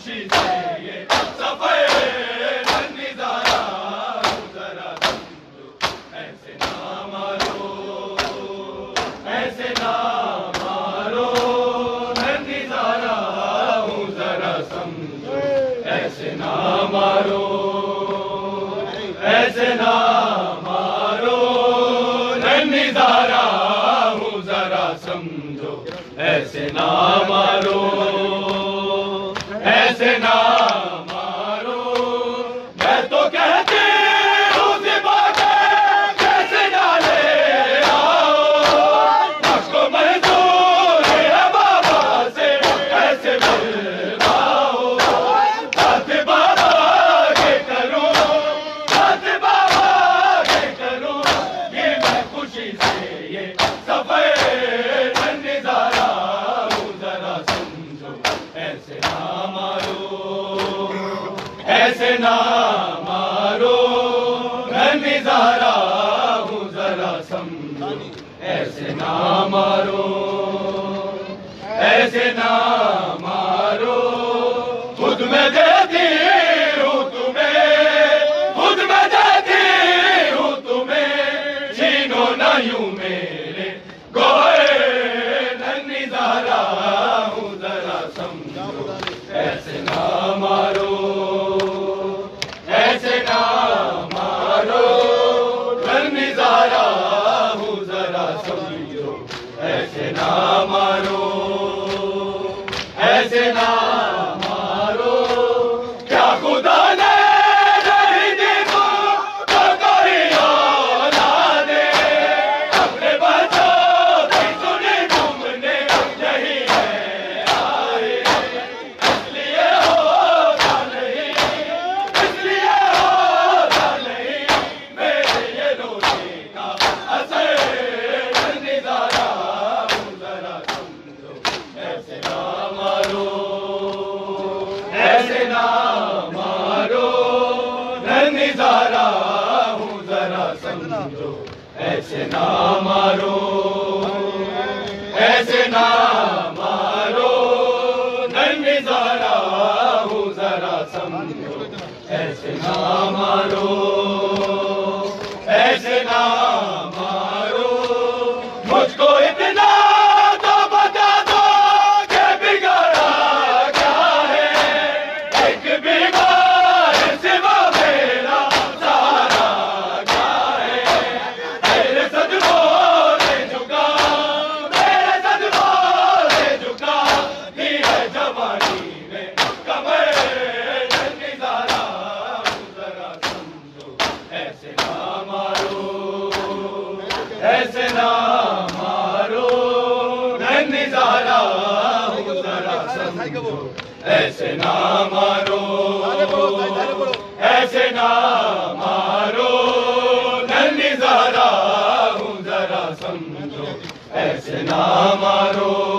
खुशी से ये सफेद नजारा हूँ, जरा समझो ऐसे ना मारो, ऐसे ना मारो नजारा हूँ, जरा समझो ऐसे ना मारो, ऐसे ना मारो नजारा हूँ, जरा समझो ऐसे ना मारो, ऐसे ना मारो। मैं तो कहती हूँ बातें कैसे डाले आओ, मुझको मंजूर है बाबा से ऐसे मिलवाओ, बात बाबा के करूँ, बात बाबा के करूँ, ये मैं खुशी से ये सफेद नजारा हूँ, जरा समझो ऐसे ना मारो, ऐसे ना मारो नजारा हूँ, जरा समझो ऐसे ना मारो, ऐसे ना मारो। खुद में देती हूँ तुम्हें, खुद में देती हूँ तुम्हें, छीनो ना यूं मेरे गोए नजारा हूँ, जरा समझो ऐसे ना मारो, ऐसे ना मारो नजारा हूँ, जरा समझो ऐसे ना मारो, ऐसे ना मारो। क्या खुदा ने नहीं दी तो कोई औलादे, अपने बच्चों की सुनी तुमने यही है आए, इसलिए होता नहीं, इसलिए होता नहीं मेरे ये रोने का असर नजारा हूँ, जरा समझो ऐसे ना मारो, ऐसे ना मारो नजारा हूँ, जरा समझो ऐसे ना मारो, ऐसे ना मारो नजारा हूँ, जरा समझो ऐसे ना मारो, ऐसे ना मारो। मुझको इतना तो बता दो कि बिगड़ा क्या है, एक बीमार सिवा मेरा सहारा क्या है, मेरे सदमों से झुका, मेरे सदमों से झुका ही है जवानी में कमर नजारा हूँ, जरा समझो ऐसे ना मारो, ऐसे ना मारो नजारा हूँ, जरा समझो ऐसे ना मारो, ऐसे ना मारो नजारा हूँ, जरा समझो ऐसे ना मारो।